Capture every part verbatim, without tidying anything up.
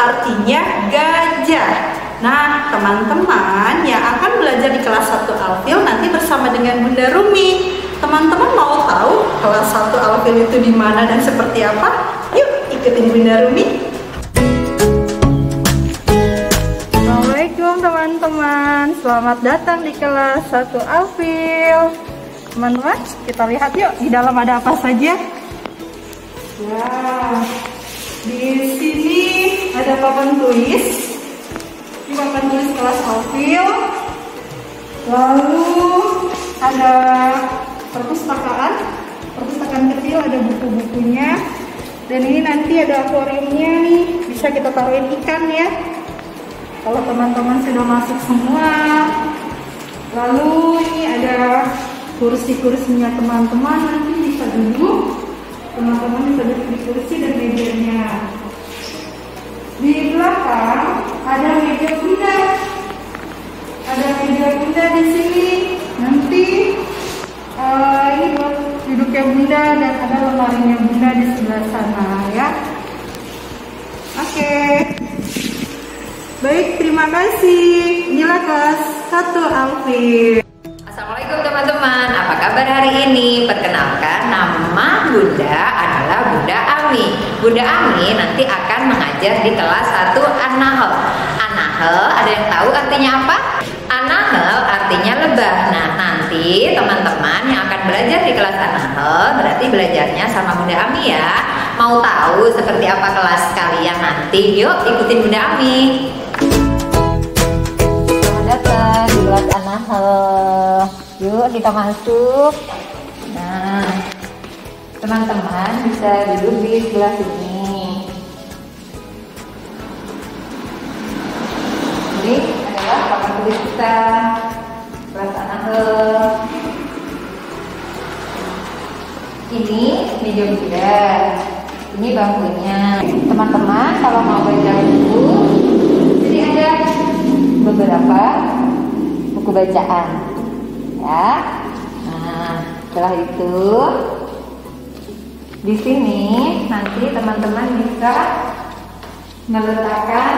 artinya gajah. Nah, teman-teman yang akan belajar di kelas satu Alfil nanti bersama dengan Bunda Rumi. Teman-teman mau tahu kelas satu Alfil itu di mana dan seperti apa? Yuk, ikutin Bunda Rumi. Assalamualaikum teman-teman. Selamat datang di kelas satu Alfil. Teman-teman, kita lihat yuk di dalam ada apa saja. Ya, di sini ada papan tulis. Ini papan tulis kelas Alfil. Lalu ada perpustakaan, perpustakaan kecil, ada buku-bukunya. Dan ini nanti ada akuariumnya nih, bisa kita taruhin ikan ya. Kalau teman-teman sudah masuk semua. Lalu ini ada kursi-kursinya teman-teman, nanti bisa duduk. Teman-teman bisa duduk di kursi dan mejanya. Di belakang ada meja bunda. Ada meja bunda di sini. Nanti uh, ini buat duduknya bunda dan ada lemarinya bunda di sebelah sana ya. Oke. Baik, terima kasih. Inilah kelas satu Alfil. Assalamualaikum teman-teman, apa kabar hari ini? Perkenalkan, nama Bunda adalah Bunda Ami. Bunda Ami nanti akan mengajar di kelas satu An-Nahl. An-Nahl, ada yang tahu artinya apa? An-Nahl artinya lebah. Nah, nanti teman-teman yang akan belajar di kelas An-Nahl berarti belajarnya sama Bunda Ami ya. Mau tahu seperti apa kelas kalian nanti? Yuk ikutin Bunda Ami. Datang di kelas An-Nahl. Yuk kita masuk. Nah, teman-teman bisa duduk di sebelah sini. Ini adalah papan tulis kita kelas An-Nahl. Ini meja bunda. Ini bangkunya. Teman-teman kalau mau baca buku, jadi ada beberapa buku bacaan ya. Nah, setelah itu di sini nanti teman-teman bisa meletakkan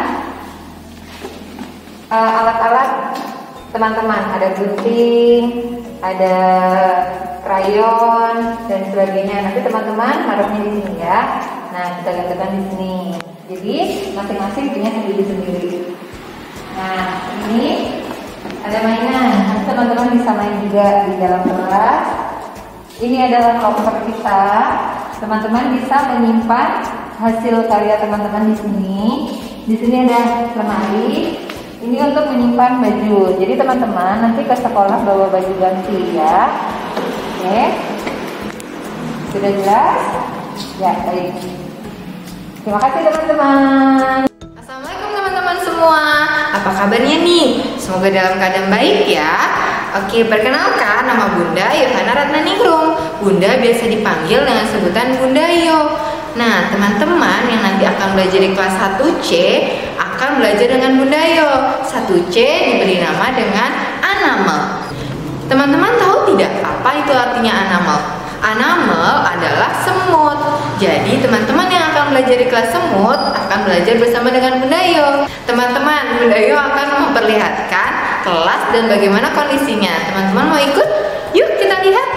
uh, alat-alat teman-teman. Ada gunting, ada krayon dan sebagainya. Nanti teman-teman naruhnya di sini ya. Nah, kita letakkan di sini. Jadi masing-masing punya sendiri-sendiri. Nah, ini ada mainan. Nanti teman-teman bisa main juga di dalam kelas. Ini adalah loker kita. Teman-teman bisa menyimpan hasil karya teman-teman di sini. Di sini ada lemari. Ini untuk menyimpan baju. Jadi teman-teman nanti ke sekolah bawa baju ganti ya. Oke. Sudah jelas? Ya, baik. Terima kasih teman-teman. Assalamualaikum teman-teman semua. Apa kabarnya nih? Semoga dalam keadaan baik ya. Oke, perkenalkan nama Bunda Yohana Ratnaningrum. Bunda biasa dipanggil dengan sebutan Bunda Yo. Nah, teman-teman yang nanti akan belajar di kelas satu C akan belajar dengan Bunda Yo. satu C diberi nama dengan An-Nahl. Teman-teman tahu tidak apa itu artinya An-Nahl? An-Nahl adalah semut. Jadi teman-teman yang akan belajar di kelas semut akan belajar bersama dengan Bunda Yo. Teman-teman, Bunda Yo akan memperlihatkan kelas dan bagaimana kondisinya. Teman-teman mau ikut? Yuk kita lihat.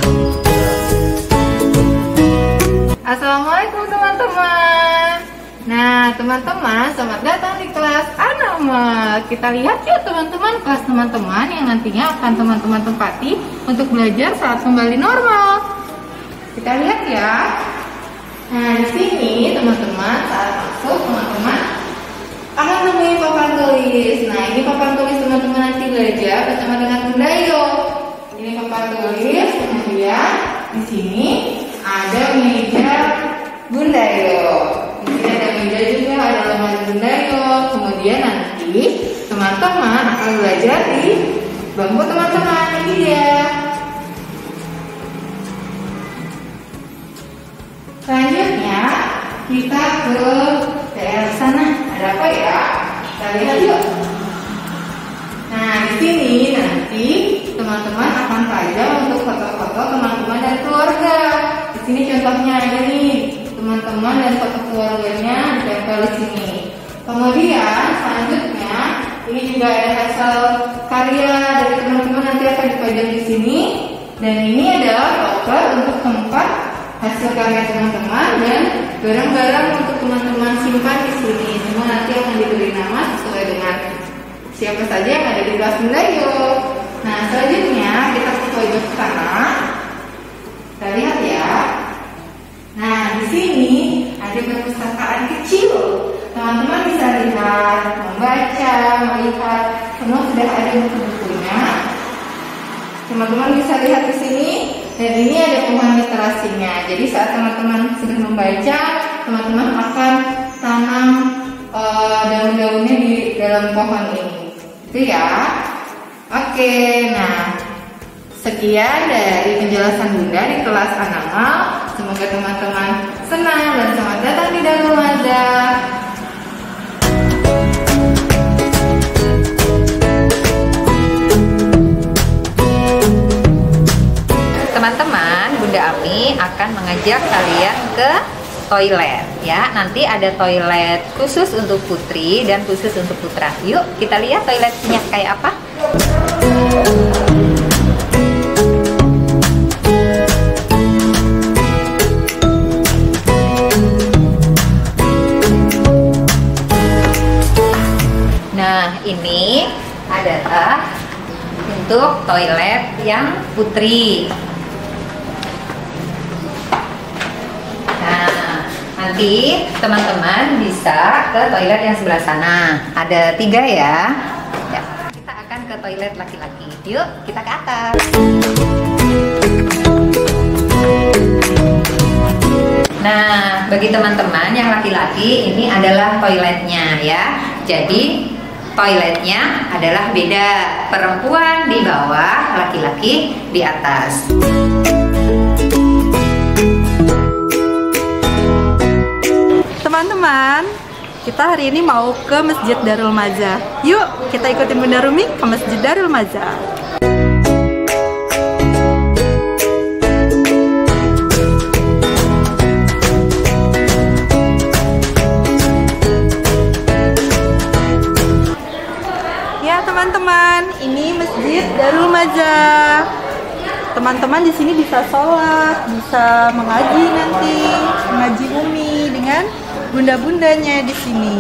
Assalamualaikum teman-teman. Nah teman-teman, selamat datang di kelas An-Nahl. Kita lihat yuk teman-teman kelas teman-teman yang nantinya akan teman-teman tempati untuk belajar saat kembali normal. Kita lihat ya. Nah di sini teman-teman saat masuk teman-teman akan menemui papan tulis. Nah ini papan tulis teman-teman nanti belajar bersama dengan Bunda Yo. Ini papan tulis, kemudian di sini ada meja Bunda Yo. Di sini ada meja juga, ada lemari Bunda Yo. Kemudian nanti teman-teman akan belajar di bangku teman-teman. Ini dia. Selanjutnya kita ke daerah sana. Ada apa ya? Kita lihat yuk. Nah di sini nanti teman-teman akan pajang untuk foto-foto teman-teman dan keluarga. Di sini contohnya ada nih teman-teman dan foto keluarganya ditempel di sini. Kemudian selanjutnya ini juga ada hasil karya dari teman-teman, nanti akan dipajang di sini. Dan ini adalah loker untuk tempat hasil karya teman-teman dan barang-barang untuk teman-teman simpan di sini. Semua nanti akan diberi nama sesuai dengan siapa saja yang ada di kelas Bunda Yuk. Nah, selanjutnya kita ke pojok kanan. Kita lihat ya. Nah, di sini ada perpustakaan kecil. Teman-teman bisa lihat, membaca, melihat, semua sudah ada buku-bukunya. Teman-teman bisa lihat di sini, dan ini ada pohon literasinya. Jadi saat teman-teman sudah membaca, teman-teman akan tanam uh, daun-daunnya di dalam pohon ini. Itu ya. Oke, nah sekian dari penjelasan Bunda di kelas Anamal. Semoga teman-teman senang dan selamat datang di Darul Maza. Teman-teman, Bunda Ami akan mengajak kalian ke toilet ya. Nanti ada toilet khusus untuk putri dan khusus untuk putra. Yuk kita lihat toiletnya kayak apa. Nah, ini adalah untuk toilet yang putri. Nah, nanti teman-teman bisa ke toilet yang sebelah sana. Ada tiga ya. Ya, kita akan ke toilet laki-laki. Yuk, kita ke atas. Nah, bagi teman-teman yang laki-laki, ini adalah toiletnya ya. Jadi toiletnya adalah beda, perempuan di bawah, laki-laki di atas. Teman-teman, kita hari ini mau ke Masjid Darul Maza. Yuk, kita ikutin Bunda Rumi ke Masjid Darul Maza. Teman-teman, ini Masjid Darul Maza. Teman-teman di sini bisa sholat, bisa mengaji nanti, mengaji Umi dengan bunda-bundanya di sini.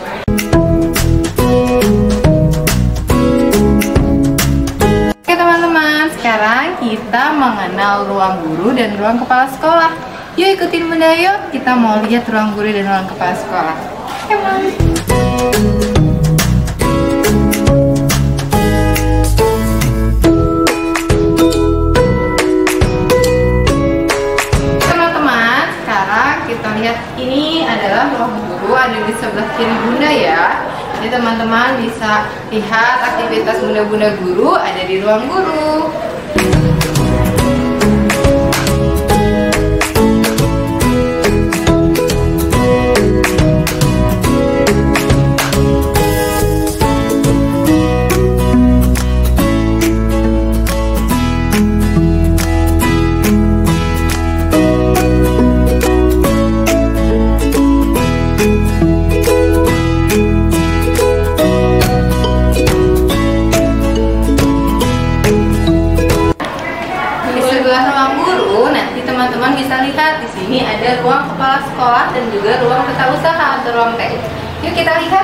Oke teman-teman, sekarang kita mengenal ruang guru dan ruang kepala sekolah. Yuk ikutin Bunda yuk, kita mau lihat ruang guru dan ruang kepala sekolah. Oke, mari. Ini adalah ruang guru, ada di sebelah kiri Bunda ya. Jadi teman-teman bisa lihat aktivitas bunda-bunda guru ada di ruang guru. Teman-teman bisa lihat di sini ada ruang kepala sekolah dan juga ruang tata usaha atau ruang T. Yuk kita lihat.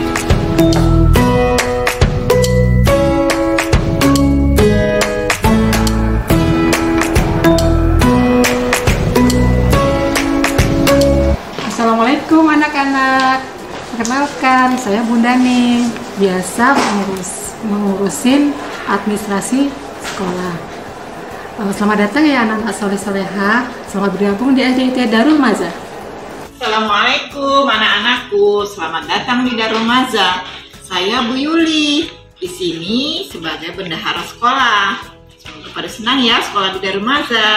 Assalamualaikum anak-anak. Perkenalkan, saya Bunda nih. Biasa mengurus mengurusin administrasi sekolah. Selamat datang ya anak-anak soleh-soleha. Selamat bergabung di S D I T Darul Maza. Assalamualaikum anak-anakku. Selamat datang di Darul Maza. Saya Bu Yuli. Di sini sebagai bendahara sekolah. Semoga pada senang ya sekolah di Darul Maza.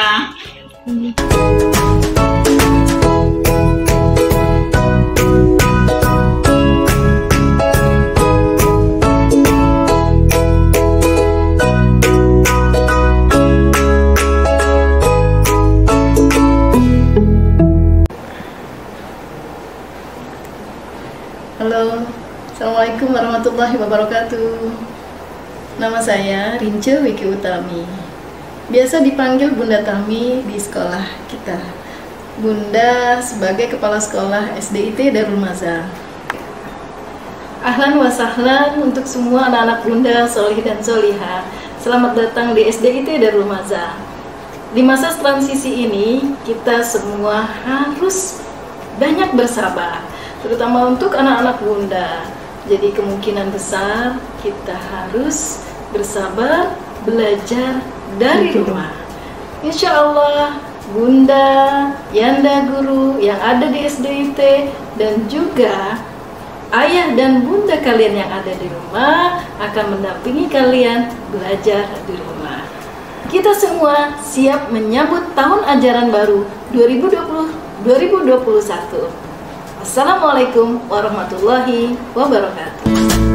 Halo, Assalamualaikum warahmatullahi wabarakatuh. Nama saya Rince Wiki Utami. Biasa dipanggil Bunda Tami di sekolah kita. Bunda sebagai kepala sekolah S D I T Darul Maza. Ahlan wa sahlan untuk semua anak-anak Bunda solih dan solihah. Selamat datang di S D I T Darul Maza. Di masa transisi ini, kita semua harus banyak bersabar, terutama untuk anak-anak Bunda. Jadi kemungkinan besar kita harus bersabar belajar dari rumah. Insya Allah Bunda, Yanda Guru yang ada di S D I T dan juga ayah dan bunda kalian yang ada di rumah akan mendampingi kalian belajar di rumah. Kita semua siap menyambut tahun ajaran baru dua ribu dua puluh dua ribu dua puluh satu. Assalamualaikum warahmatullahi wabarakatuh.